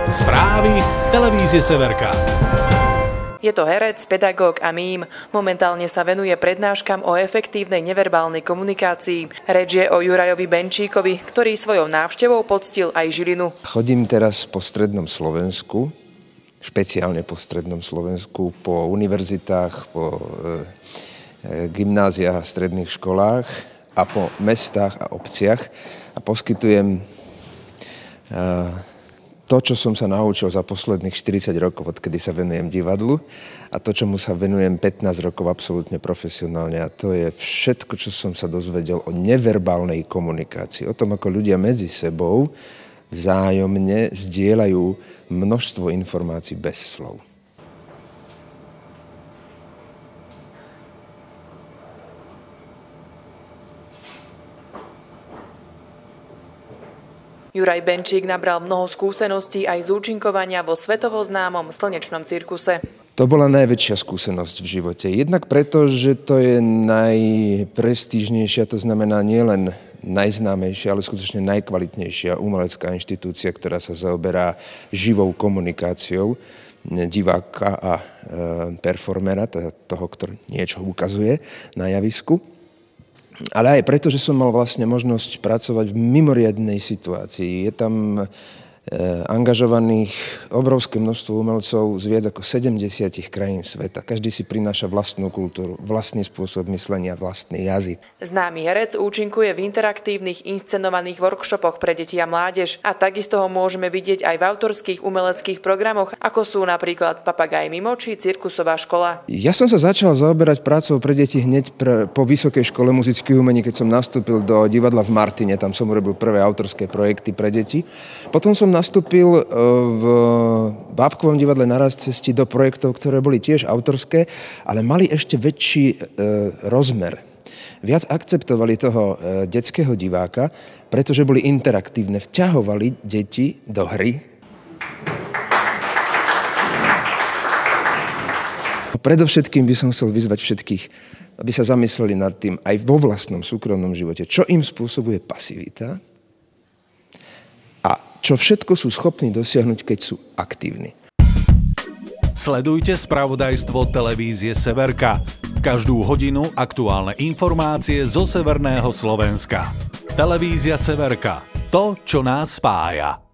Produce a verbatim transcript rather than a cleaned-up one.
Správy televízie Severka. Je to herec, pedagóg a mím. Momentálne sa venuje prednáškam o efektívnej neverbálnej komunikácii. Reč je o Jurajovi Benčíkovi, ktorý svojou návštevou poctil aj Žilinu. Chodím teraz po strednom Slovensku, špeciálne po strednom Slovensku, po univerzitách, po e, e, gymnáziách a stredných školách a po mestách a obciach a poskytujem e, to, čo som sa naučil za posledných štyridsať rokov, odkedy sa venujem divadlu a to, čomu sa venujem pätnásť rokov absolútne profesionálne, a to je všetko, čo som sa dozvedel o neverbálnej komunikácii, o tom, ako ľudia medzi sebou vzájomne zdieľajú množstvo informácií bez slov. Juraj Benčík nabral mnoho skúseností aj z účinkovania vo svetovo známom slnečnom cirkuse. To bola najväčšia skúsenosť v živote. Jednak preto, že to je najprestížnejšia, to znamená nielen najznámejšia, ale skutočne najkvalitnejšia umelecká inštitúcia, ktorá sa zaoberá živou komunikáciou diváka a e, performera, teda toho, ktorý niečo ukazuje na javisku. Ale aj preto, že som mal vlastne možnosť pracovať v mimoriadnej situácii. Je tam angažovaných obrovské množstvo umelcov z viac ako sedemdesiat krajín sveta. Každý si prináša vlastnú kultúru, vlastný spôsob myslenia, vlastný jazyk. Známy herec účinkuje v interaktívnych inscenovaných workshopoch pre deti a mládež a takisto ho môžeme vidieť aj v autorských umeleckých programoch, ako sú napríklad Papagaj mimo či Cirkusová škola. Ja som sa začal zaoberať prácou pre deti hneď pre, po Vysokej škole muzických umení, keď som nastúpil do divadla v Martine. Tam som urobil prvé autorské projekty pre deti. Potom som nastúpil v Bábkovom divadle na Rastcesti do projektov, ktoré boli tiež autorské, ale mali ešte väčší rozmer. Viac akceptovali toho detského diváka, pretože boli interaktívne, vťahovali deti do hry. A predovšetkým by som chcel vyzvať všetkých, aby sa zamysleli nad tým aj vo vlastnom súkromnom živote, čo im spôsobuje pasivita, čo všetko sú schopní dosiahnuť, keď sú aktívni. Sledujte spravodajstvo televízie Severka. Každú hodinu aktuálne informácie zo severného Slovenska. Televízia Severka. To, čo nás spája.